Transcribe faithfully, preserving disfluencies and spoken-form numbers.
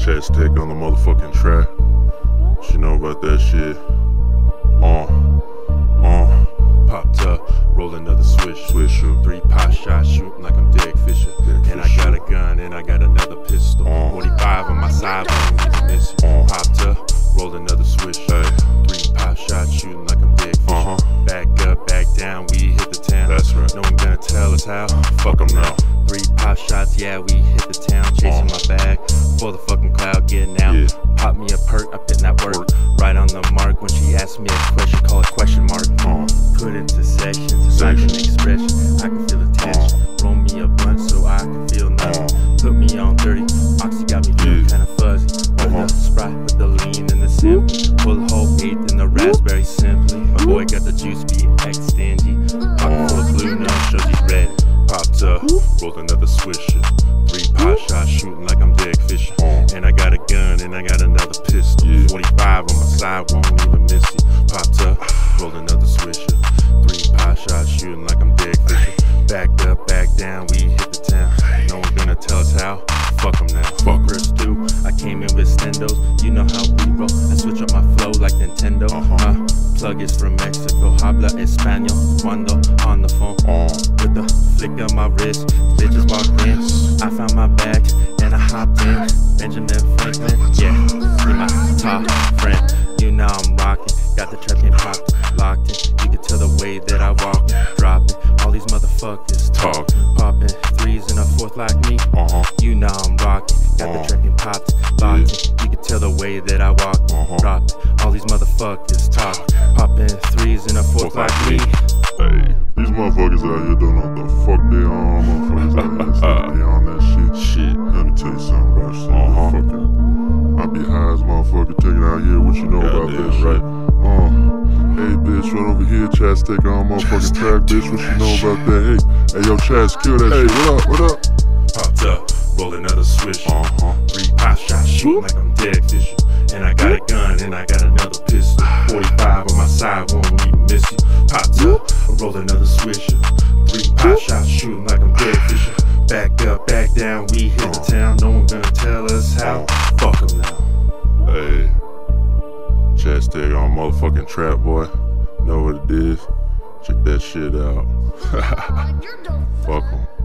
CHAZTÄC on the motherfucking track. What you know about that shit? Uh, uh, popped up, roll another switch, switch shoot. Three pot shots, shooting like I'm Derek Fisher. Derek and Fisher. I got a gun, and I got another pistol. Uh, forty-five on my side, but I'm missing. Uh, Popped up, roll another switch. Hey. Three pot shots, shooting like I'm Derek Fisher. Uh-huh. Back up, back down, we hit the town. That's right. No one gonna tell us how. Fuck 'em now. Three pop shots, yeah, we hit the town. Chasing Uh. my bag for the fucking cloud, getting out. Yeah. Pop me a perk, I put in that work. Work. Right on the mark when she asked me a question, call it question mark. Uh. Put it to sections, like an expression. I can feel the tension. Uh. Roll me a blunt so I can feel nothing. Uh. Put me on thirty, Oxy got me feeling Yeah. kinda fuzzy. With Uh-huh. the Sprite, with the lean and the simple. Full whole eighth and the raspberry simply. My boy got the juice, be X stingy. Pocket full of blue, no shows he's ready. Popped up, rolled another swisher. Three pot shots, shooting like I'm Derek Fisher. Uh. And I got a gun, and I got another pistol. Yeah. forty-five on my side, won't even miss it. Popped up, rolled another swisher. Three pot shots, shooting like I'm Derek Fisher. Backed up, back down, we hit the town. No one gonna tell us how. Fuck 'em now. Fuckers do. I came in with stendos, you know how we roll. I switch up my flow like Nintendo. Uh-huh. Uh, plug is from Mexico, habla español cuando on the phone. Uh. With the flick of my wrist, bitches walked in. I found my bag and I hopped in. Benjamin Franklin, yeah, be my top friend. You know I'm rocking, got the trap game popped, locked in. You can tell the way that I walk, dropping. All these motherfuckers talk, popping threes and a fourth like me. Uh-huh. You know I'm rocking, got Uh. the trap game popped, locked in. You can tell the way that I walk, Uh-huh. dropping. All these motherfuckers talk, popping threes and a fourth like me. Hey, these motherfuckers out here don't know what the fuck they on. Motherfuckers out here, they on that shit. Shit. Let me tell you something, bro. Shit, Uh-huh. fucking, I be high as motherfucker taking out here. What you know God about damn that shit? right. Uh, hey, bitch, right over here, CHAZTÄC on motherfucking track, bitch. What you know about that? Hey, hey, yo, Chaz, kill that shit. What up? What up? Popped up, roll another switch. Uh-huh. Three pot shots, shooting like I'm Derek Fisher. And I got a gun, and I got another pistol. forty-five on my side, won't even miss you. Popped up, roll another swisher. Three pot shots, shooting like I'm Derek Fisher. Back up, back down, we hit the town. No one gonna tell us how. Fuck 'em now. Hey, CHAZTÄC on motherfucking trap, boy. Know what it is? Check that shit out. Fuck 'em.